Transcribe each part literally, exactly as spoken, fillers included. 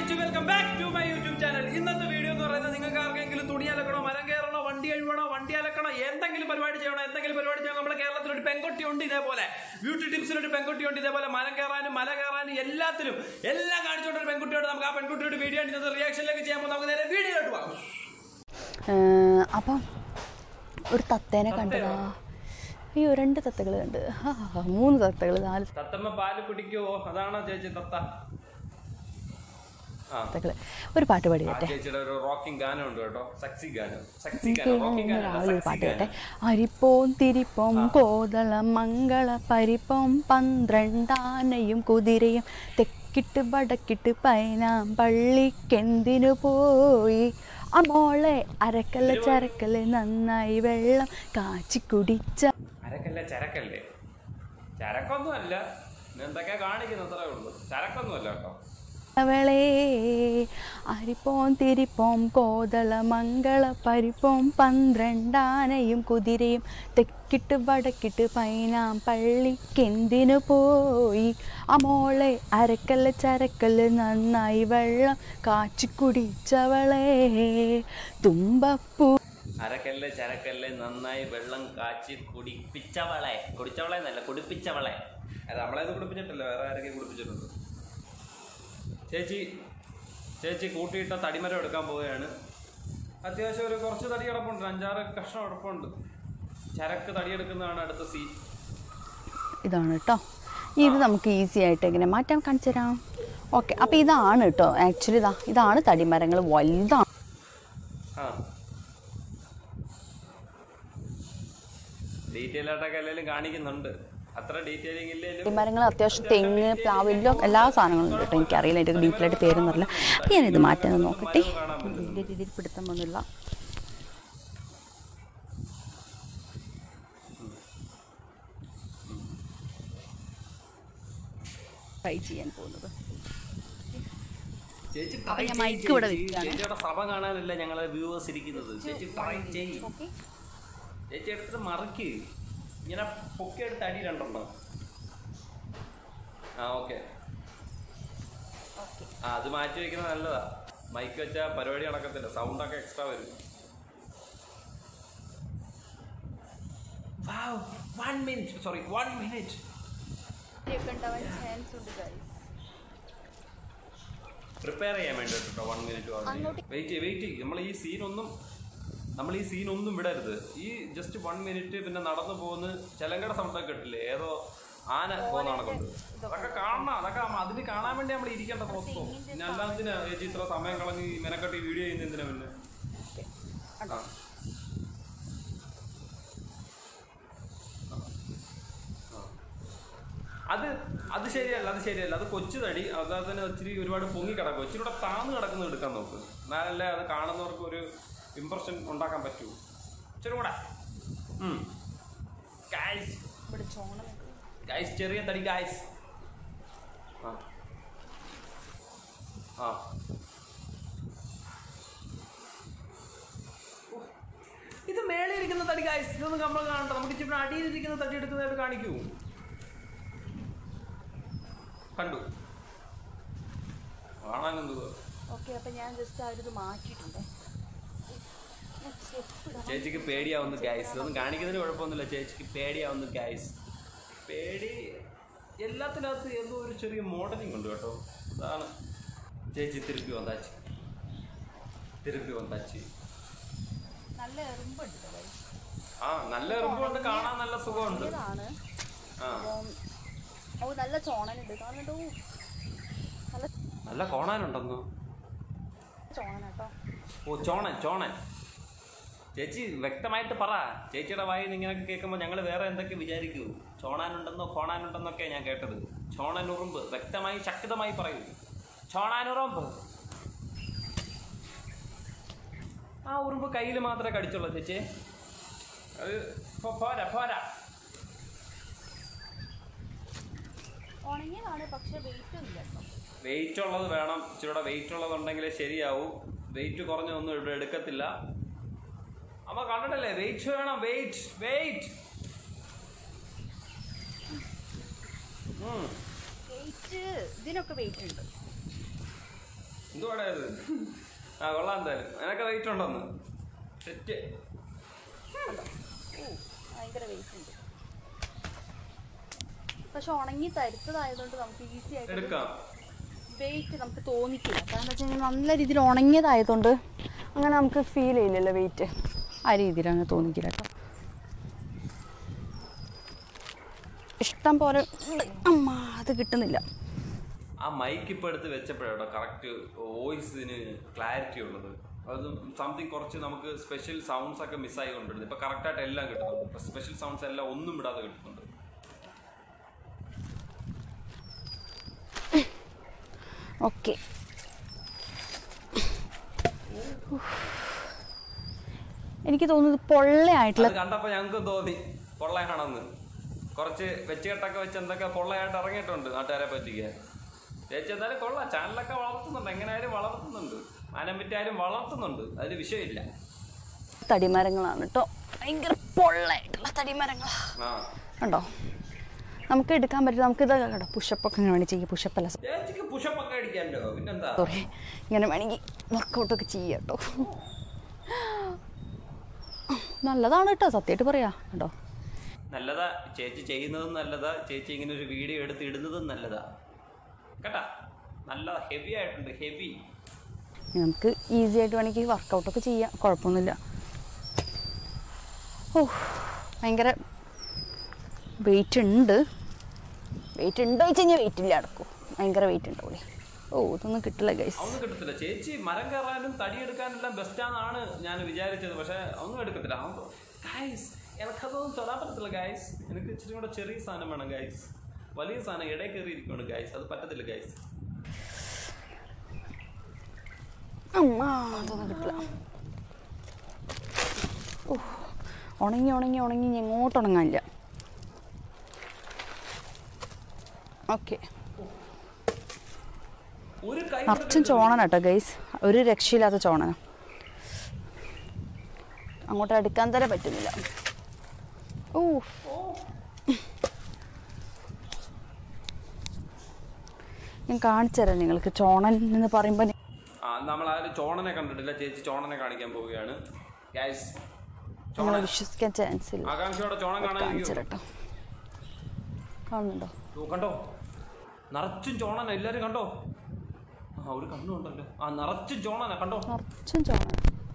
ചേച്ചി welcome back to my YouTube channel. ഇന്നത്തെ video എന്ന് പറയുന്നത് നിങ്ങൾക്ക് ആർക്കെങ്കിലും തുണി അലക്കണോ, മരം കയറണോ, വണ്ടി അഴിവണോ, വണ്ടി അലക്കണോ, എന്തെങ്കിലും പരിപാടി ചെയ്യണോ, എന്തെങ്കിലും പരിപാടി ചെയ്യണം. നമ്മുടെ കേരളത്തിൽ ഒരു പെൺകുട്ടി ഉണ്ട് ഇതേപോലെ, ബ്യൂട്ടി ടിപ്സിലൊരു പെൺകുട്ടി ഉണ്ട് ഇതേപോലെ, മരം കയറാനും മല കയറാനും എല്ലാത്തിലും എല്ലാം കാണിച്ചുകൊണ്ട് ഒരു പെൺകുട്ടിയോട് നമുക്ക് ആ പെൺകുട്ടിയുടെ വീഡിയോ ഇന്നത്തെ റിയാക്ഷനിലേക്ക് ചെയ്യുമ്പോൾ നമുക്ക് നേരെ വീഡിയോ ഇട്ട് പോകാം. അപ്പം ഒരു തത്തേനെ കണ്ടതാ. അയ്യോ, രണ്ട് തത്തകൾ കണ്ട്, മൂന്ന് തത്തകൾ, നാല് തത്തമ്മ പാല് കുടിക്കുവോ? അതാണോ ചേച്ചി തത്ത? ഒരു പാട്ട് പാടിയട്ടെ, രാവിലെ ഒരു പാട്ട് കേട്ടെ. അരിപ്പോം തിരിപ്പോം കോതളം മംഗള പരിപ്പോം പന്ത്രണ്ടാനയും കുതിരയും തെക്കിട്ട് വടക്കിട്ട് പൈനാം പള്ളിക്കെന്തിനു പോയി അമോളെ അരക്കല്ല ചരക്കല്ലേ നന്നായി വെള്ളം കാച്ചി കുടിച്ച. അരക്കല്ല ചരക്കല്ലേ? ചരക്കൊന്നും അല്ല, എന്തൊക്കെയാ കാണിക്കുന്നത്, അത്രേ ഉള്ളൂ. ചരക്കൊന്നും അല്ല കേട്ടോ. അവളെ അരിപ്പോം തിരിപ്പോം കോതള മംഗള പരിപ്പോം പന്ത്രണ്ടാനയും കുതിരയും തെക്കിട്ട് വടക്കിട്ട് പൈനാം പള്ളിക്കെന്തിനു പോയി അമോളെ അരക്കല്ല ചരക്കല്ല് നന്നായി വെള്ളം കാച്ചി കുടിച്ചവളെ തുമ്പപ്പൂ. അരക്കല്ല് ചരക്കല്ല് നന്നായി വെള്ളം കാച്ചി കുടിപ്പിച്ചവളെ. കുടിച്ചവളെ എന്നല്ല, കുടിപ്പിച്ചവളെ. അത് നമ്മളേത് കുടിപ്പിച്ചിട്ടല്ലോ, വേറെ ആരൊക്കെ കുടിപ്പിച്ചിട്ടുണ്ട്. ചേച്ചി ചേച്ചി കൂട്ടിയിട്ട തടിമരം എടുക്കാൻ പോവുകയാണ്. അത്യാവശ്യം ഒരു കുറച്ച് തടി കിടപ്പുണ്ട്, അഞ്ചാറ് കഷ്ണം കിടപ്പുണ്ട്. ചരക്ക് തടിയെടുക്കുന്നതാണ് അടുത്ത സീൻ. ഇതാണ് കേട്ടോ, ഇത് നമുക്ക് ഈസി ആയിട്ട് എങ്ങനെ മാറ്റാൻ കാണിച്ചു തരാം. ഓക്കെ, അപ്പോൾ ഇതാണ് കേട്ടോ ആക്ച്വലി ഇതാ ഇതാണ് തടിമരങ്ങൾ, വലുതാണ്. ആ ഡീറ്റെയിൽ ആയിട്ടൊക്കെ എല്ലാവരും കാണിക്കുന്നുണ്ട്. അത്ര ഡീറ്റെയിലിംഗ് ഇല്ലെങ്കിലും മരങ്ങൾ അത്യാവശ്യം തെങ്ങ് പ്ലാവ് എല്ലാം എല്ലാ സാധനങ്ങളും ഉണ്ട് കേട്ടോ. എനിക്കറിയില്ല അതിൻ്റെ ഡീറ്റെയിലായിട്ട് പേരൊന്നുമില്ല. അപ്പം ഞാനിത് മാറ്റാൻ നോക്കട്ടെ. വലിയ രീതിയിൽ പിടുത്തം വന്നില്ല. ട്രൈ ചെയ്യാൻ പോകുന്നത് ഞാൻ മൈക്ക് ഇവിടെ വെക്കുകയാണ്. സഭ കാണാനല്ല ഞങ്ങളെ വ്യൂവേഴ്സ് ഇരിക്കുന്നത്. ചേച്ചി ട്രൈ ചെയ്യും. ചേച്ചി എടുത്തിട്ട് മറിക്ക്, ഇങ്ങനെ പൊക്കിയെടുത്ത് അടി രണ്ടെണ്ണം. ആ ഓക്കെ, ആ അത് മാറ്റി വെക്കുന്നത് നല്ലതാ. മൈക്ക് വെച്ചാൽ പരിപാടി നടക്കത്തില്ല, സൗണ്ടൊക്കെ എക്സ്ട്രാ വരും. One minute sorry one minute prepare ചെയ്യാൻ വേണ്ടി കേട്ടോ. വൺ മിനിറ്റ് വെയിറ്റ് ചെയ്യും വെയിറ്റ് ചെയ്യും നമ്മൾ ഈ സീനൊന്നും നമ്മൾ ഈ സീനൊന്നും വിടരുത്. ഈ ജസ്റ്റ് വൺ മിനിറ്റ് പിന്നെ നടന്നു പോകുന്ന ചെലങ്കട സൗണ്ടൊക്കെ ഇട്ടില്ലേ, ഏതോ ആന പോകുന്ന കണക്കുണ്ട്. അതൊക്കെ കാണണം, അതൊക്കെ അതിന് കാണാൻ വേണ്ടി നമ്മൾ ഇരിക്കേണ്ട പുറത്തും. പിന്നെ അല്ലാതിനാ ചേച്ചി ഇത്ര സമയം കളഞ്ഞ് മെനക്കെട്ടി വീഡിയോ ചെയ്യുന്ന എന്തിനാ പിന്നെ? ആ അത് അത് ശരിയല്ല, അത് ശരിയല്ല. അത് കൊച്ചു തടി, അതായത് തന്നെ ഇച്ചിരി ഒരുപാട് പൊങ്ങി കിടക്കും. ഇച്ചിരി കൂടെ താന്ന് കിടക്കുന്നത് എടുക്കാൻ നോക്ക്, എന്നാലല്ലേ അത് കാണുന്നവർക്ക് ഒരു ഇംപ്രഷൻ ഉണ്ടാക്കാൻ പറ്റൂ. ഇച്ചിരി കൂടെ ഗൈസ്, ചെറിയ തടി ഗൈസ്. ആ ആ ഇത് മേളിലിരിക്കുന്ന തടി ഗൈസ്, ഇതൊന്നും നമ്മൾ കാണണ്ട. നമുക്ക് ഇച്ചിരി അടിയിലിരിക്കുന്ന തടി എടുക്കുന്നതായിട്ട് കാണിക്കൂ. കണ്ടു കാണാനെന്തോ. ഓക്കെ, അപ്പം ഞാൻ ജസ്റ്റ് അവരിത് മാറ്റിയിട്ടുണ്ട്. ചേച്ചിക്ക് പേടിയാവുന്നു ഗൈസ്. ഇതൊന്നും കാണിക്കുന്നതിന് കുഴപ്പമൊന്നുമില്ല, ചേച്ചിക്ക് പേടിയാവുന്നു ഗൈസ്. പേടി എല്ലാത്തിനകത്ത് എന്തോ ഒരു ചെറിയ മോഡലിംഗ് ഉണ്ട് കേട്ടോ. അതാണ് ചേച്ചി തിരുപ്പി വന്നാച്ചി തിരുപ്പി വന്നാച്ചി നല്ല എറുമ്പുണ്ട്. ആ നല്ല എറുമ്പുണ്ട്, കാണാൻ നല്ല സുഖമുണ്ട്. ആ നല്ല ചോണനുണ്ട്, കാണുന്നുണ്ടോ? നല്ല കോണാനുണ്ടെന്നോ? ചോണനാട്ടോ. ഓ ചോണൻ ചോണൻ. ചേച്ചി വ്യക്തമായിട്ട് പറ. ചേച്ചിയുടെ വായിൽ ഇങ്ങനെയൊക്കെ കേൾക്കുമ്പോൾ ഞങ്ങൾ വേറെ എന്തൊക്കെ വിചാരിക്കൂ? ചോണാനുണ്ടെന്നോ കോണാനുണ്ടെന്നൊക്കെ ഞാൻ കേട്ടത്. ചോണനുറുമ്പ് വ്യക്തമായി ശക്തമായി പറയൂ. ചോണാനുറുമ്പ്. ആ ഉറുമ്പ് കയ്യിൽ മാത്രമേ കടിച്ചുള്ളൂ ചേച്ചി. അത് പോരാ പോരാ. വെയിറ്റ് ഉള്ളത് വേണം, ഇച്ചിരൂടെ വെയിറ്റ് ഉള്ളതുണ്ടെങ്കിലേ ശരിയാവും. വെയിറ്റ് കുറഞ്ഞൊന്നും ഇവിടെ എടുക്കത്തില്ല. അമ്മ കണ്ടിട്ടല്ലേ, വെയിറ്റ് വേണം, വെയിറ്റ് വെയിറ്റ്. ഇതിനൊക്കെ വെയിറ്റ് ഉണ്ട്. എന്തുവാടാ ഇത്? ആ കൊള്ളാം എന്തായാലും. അതിനൊക്കെ വെയിറ്റ് ഉണ്ടോന്ന് സെറ്റ്. ഭയങ്കര വെയിറ്റ് ഉണ്ട്. പക്ഷെ ഉണങ്ങി തരുത്തതായതുകൊണ്ട് നമുക്ക് ഈസി ആയിട്ട് എടുക്കാം. വെയിറ്റ് നമുക്ക് തോന്നിക്കില്ല. കാരണം എന്താ വെച്ച് കഴിഞ്ഞാൽ നല്ല രീതിയിൽ ഉണങ്ങിയതായതുകൊണ്ട് അങ്ങനെ നമുക്ക് ഫീൽ ചെയ്യില്ലല്ലോ വെയിറ്റ്. ആ രീതിയിൽ അങ്ങനെ തോന്നിക്കില്ല കേട്ടോ. ഇഷ്ടം പോലെ അമ്മ അത് കിട്ടുന്നില്ല. ആ മൈക്ക് ഇപ്പോൾ എടുത്ത് വെച്ചപ്പോഴാണ് കറക്റ്റ് വോയിസിന് ക്ലാരിറ്റി ഉള്ളത്. അത് സംതിങ് കുറച്ച് നമുക്ക് സ്പെഷ്യൽ സൗണ്ട്സ് ഒക്കെ മിസ്സായി കൊണ്ടിരുന്നത്. ഇപ്പം കറക്റ്റായിട്ട് എല്ലാം കിട്ടുന്നുണ്ട്. ഇപ്പം സ്പെഷ്യൽ സൗണ്ട്സ് എല്ലാം ഒന്നും വിടാതെ കിട്ടുന്നുണ്ട്. ഓക്കെ, എനിക്ക് തോന്നുന്നത് പൊള്ളയായിട്ടുള്ള കണ്ടപ്പോൾ ഞങ്ങൾക്ക് തോന്നി പൊള്ളയാണെന്ന്. കുറച്ച് വെച്ചുകെട്ടൊക്കെ വെച്ച് എന്തൊക്കെ പൊള്ളയായിട്ട് ഇറങ്ങിയിട്ടുണ്ട് നാട്ടുകാരെ പറ്റിക്കാൻ. ചേച്ചി എന്തായാലും കൊള്ളാം, ചാനലൊക്കെ വളർത്തുന്നുണ്ട്, എങ്ങനെയായാലും വളർത്തുന്നുണ്ട്, മാനം പറ്റിയാലും വളർത്തുന്നുണ്ട്, അതിൽ വിഷയമില്ല. തടിമരങ്ങളാണ് കേട്ടോ, ഭയങ്കര പൊള്ളയായിട്ടുള്ള തടിമരങ്ങളാ. ഉണ്ടോ നമുക്ക് എടുക്കാൻ പറ്റില്ല. നമുക്ക് ഇത് കേട്ടോ പുഷപ്പൊക്കെ ഇങ്ങനെ വേണമെങ്കിൽ ചെയ്യാം. പുഷപ്പല്ല പുഷപ്പൊക്കെ അടിക്കാമല്ലോ, പിന്നെന്താ. സോറി, ഇങ്ങനെ വേണമെങ്കിൽ വർക്കൗട്ടൊക്കെ ചെയ്യാം കേട്ടോ. നല്ലതാണ് കേട്ടോ, സത്യമായിട്ട് പറയാ കേട്ടോ, നല്ലതാ. ചേച്ചി ചെയ്യുന്നതും നല്ലതാ, ചേച്ചി ഇങ്ങനെ ഒരു വീഡിയോ എടുത്ത് ഇടുന്നതും നല്ലതാ കേട്ടാ. നല്ലതാ, ഹെവി ആയിട്ടുണ്ട്, ഹെവി. നമുക്ക് ഈസി ആയിട്ട് വേണമെങ്കിൽ വർക്കൗട്ടൊക്കെ ചെയ്യാം, കുഴപ്പമൊന്നുമില്ല. ഓ ഭയങ്കര വെയിറ്റ് ഉണ്ട്. വെയിറ്റ് ഉണ്ടോ വെച്ച് കഴിഞ്ഞാൽ വെയിറ്റ് ഇല്ല, അടക്കും ഭയങ്കര വെയിറ്റ് ഉണ്ടാവില്ലേ. ഓ ഇതൊന്നും കിട്ടില്ല ഗൈസ്, ഒന്നും കിട്ടത്തില്ല. ചേച്ചി മരം കയറാനും തടിയെടുക്കാനെല്ലാം ബെസ്റ്റാണെന്നാണ് ഞാൻ വിചാരിച്ചത്. പക്ഷെ ഒന്നും എടുക്കത്തില്ല ഗൈസ്. എനിക്കതൊന്നും തൊടാൻ പറ്റത്തില്ല ഗൈസ്. എനിക്ക് ഇച്ചിരി കൂടെ ചെറിയ സാധനം വേണം ഗൈസ്. വലിയ സാധനം ഇടയിൽ കയറി ഇരിക്കുകയാണ് ഗൈസ്, അത് പറ്റത്തില്ല ഗൈസ്. അമ്മ അതൊന്നും കിട്ടില്ല. ഓ ഉണങ്ങി ഉണങ്ങി ഉണങ്ങി എങ്ങോട്ട് ഉണങ്ങാനില്ല. ഓക്കെ, നിറച്ചും ചോണന കേട്ടോ ഗൈസ്, ഒരു രക്ഷയില്ലാത്ത ചോണന. അങ്ങോട്ട് അടുക്കാൻ തന്നെ പറ്റുന്നില്ല. ഓ ഞാൻ കാണിച്ചു തരാം നിങ്ങൾക്ക് ചോണൻ എന്ന് പറയുമ്പോൾ. നമ്മൾ ആരും ചോണനെ കണ്ടിട്ടില്ല, ചേച്ചി ചോണനെ കാണിക്കാൻ പോവുകയാണ് ഗൈസ്. വിശ്വസിക്കാൻ ചാൻസ് ഇല്ല. ആകാംക്ഷയോടെ ചോണൻ കാണിച്ചു കേട്ടോ. കാണുന്നുണ്ടോ? കണ്ടോ, നിറച്ചും ചോണന. എല്ലാരും കണ്ടോ? ആ ഒരു കണ്ണുണ്ടല്ലോ. ആ നിറച്ചും ചോണന കണ്ടോ, നിറച്ചും ചോണന.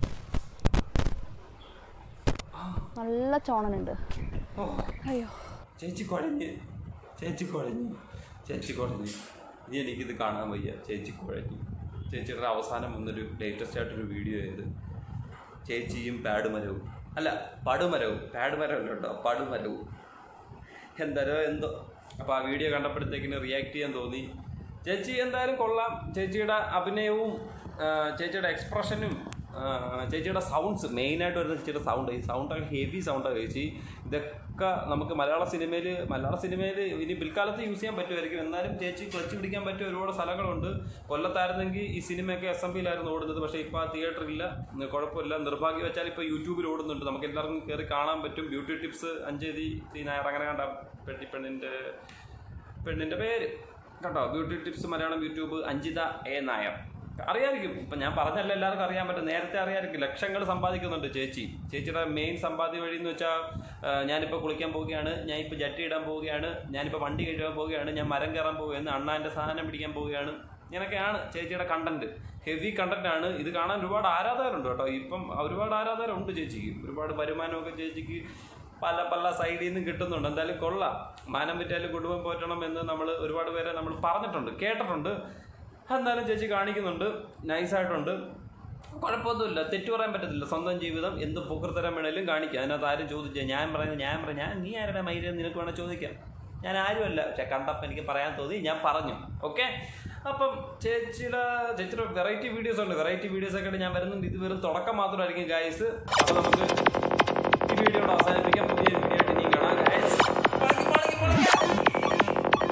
നല്ല ചോണനുണ്ട്. അയ്യോ ചേച്ചി കുഴഞ്ഞ്, ചേച്ചി കുഴഞ്ഞ്, ചേച്ചി കുഴഞ്ഞ്. ഇനി എനിക്കിത് കാണാൻ വയ്യ. ചേച്ചി കുഴഞ്ഞു. ചേച്ചിയുടെ അവസാനം വന്നൊരു ലേറ്റസ്റ്റ് ആയിട്ടൊരു വീഡിയോ ആയത് ചേച്ചിയും പാടുമരവും, അല്ല പടുമരവും, പാടുമരമല്ല കേട്ടോ, പടുമരവും. എന്തായാലും എന്തോ. അപ്പോൾ ആ വീഡിയോ കണ്ടപ്പോഴത്തേക്കിന് റിയാക്ട് ചെയ്യാൻ തോന്നി. ചേച്ചി എന്തായാലും കൊള്ളാം. ചേച്ചിയുടെ അഭിനയവും ചേച്ചിയുടെ എക്സ്പ്രഷനും ചേച്ചിയുടെ സൗണ്ട്സ്, മെയിനായിട്ട് വരുന്ന ചേച്ചിയുടെ സൗണ്ട്. ഈ സൗണ്ടൊക്കെ ഹെവി സൗണ്ടാണ് ചേച്ചി. ഇതൊക്കെ നമുക്ക് മലയാള സിനിമയിൽ മലയാള സിനിമയിൽ ഇനി പിൽക്കാലത്ത് യൂസ് ചെയ്യാൻ പറ്റുമായിരിക്കും. എന്നാലും ചേച്ചി ക്ലച്ച് പിടിക്കാൻ പറ്റിയ ഒരുപാട് സ്ഥലങ്ങളുണ്ട്. കൊല്ലത്തായിരുന്നെങ്കിൽ ഈ സിനിമയൊക്കെ എസ് എം പിയിലായിരുന്നു ഓടുന്നത്. പക്ഷേ ഇപ്പോൾ ആ തിയേറ്ററില്ല, കുഴപ്പമില്ല. നിർഭാഗ്യം വെച്ചാൽ ഇപ്പോൾ യൂട്യൂബിൽ ഓടുന്നുണ്ട്, നമുക്ക് എല്ലാവർക്കും കയറി കാണാൻ പറ്റും. ബ്യൂട്ടി ടിപ്സ് അഞ്ജിത നായർ, അങ്ങനെ കണ്ട പെട്ടി പെണ്ണിൻ്റെ പെണ്ണിൻ്റെ പേര് കേട്ടോ. Beauty tips Malayalam YouTube Anjitha A Nair. അറിയാമായിരിക്കും, ഇപ്പം ഞാൻ പറഞ്ഞല്ല എല്ലാവർക്കും അറിയാൻ പറ്റും. നേരത്തെ അറിയാമായിരിക്കും. ലക്ഷങ്ങൾ സമ്പാദിക്കുന്നുണ്ട് ചേച്ചി. ചേച്ചിയുടെ മെയിൻ സമ്പാദ്യ വഴി എന്ന് വെച്ചാൽ ഞാനിപ്പോൾ കുളിക്കാൻ പോവുകയാണ്, ഞാനിപ്പോൾ ജട്ടി ഇടാൻ പോവുകയാണ്, ഞാനിപ്പോൾ വണ്ടി കഴുകാൻ പോവുകയാണ്, ഞാൻ മരം കയറാൻ പോവുകയാണ്, അണ്ണാൻ്റെ സാധനം പിടിക്കാൻ പോവുകയാണ്. ഇങ്ങനെയൊക്കെയാണ് ചേച്ചിയുടെ കണ്ടന്റ്. ഹെവി കണ്ടന്റാണ്. ഇത് കാണാൻ ഒരുപാട് ആരാധകരുണ്ട് കേട്ടോ. ഇപ്പം ഒരുപാട് ആരാധകരുണ്ട് ചേച്ചിക്ക്. ഒരുപാട് വരുമാനമൊക്കെ ചേച്ചിക്ക് പല പല സൈഡിൽ നിന്നും കിട്ടുന്നുണ്ട്. എന്തായാലും കൊള്ളാം. മാനം വിറ്റാലും കുടുംബം പോറ്റണം എന്ന് നമ്മൾ ഒരുപാട് പേരെ നമ്മൾ പറഞ്ഞിട്ടുണ്ട്, കേട്ടിട്ടുണ്ട്. എന്നാലും ചേച്ചി കാണിക്കുന്നുണ്ട്, നൈസായിട്ടുണ്ട്, കുഴപ്പമൊന്നുമില്ല. തെറ്റു പറയാൻ പറ്റത്തില്ല. സ്വന്തം ജീവിതം എന്ത് പൊക്കൃത്തരം വേണേലും കാണിക്കാം. അതിനകത്ത് ആരും ചോദിച്ചാൽ ഞാൻ പറയുന്നത് ഞാൻ പറയാം ഞാൻ നീ ആരുടെ മൈര നിനക്ക് വേണേൽ ചോദിക്കാം. ഞാൻ ആരുമല്ല, പക്ഷെ കണ്ടപ്പോൾ എനിക്ക് പറയാൻ തോന്നി, ഞാൻ പറഞ്ഞു. ഓക്കെ, അപ്പം ചേച്ചിയുടെ ചേച്ചിയുടെ വെറൈറ്റി വീഡിയോസ് ഉണ്ട്. വെറൈറ്റി വീഡിയോസ് ഒക്കെ ഞാൻ വരുന്നുണ്ട്. ഇത് വെറും തുടക്കം മാത്രമായിരിക്കും ഗൈസ്. അപ്പോൾ നമുക്ക് ഈ വീഡിയോ അവസാനിപ്പിക്കാം. പുതിയ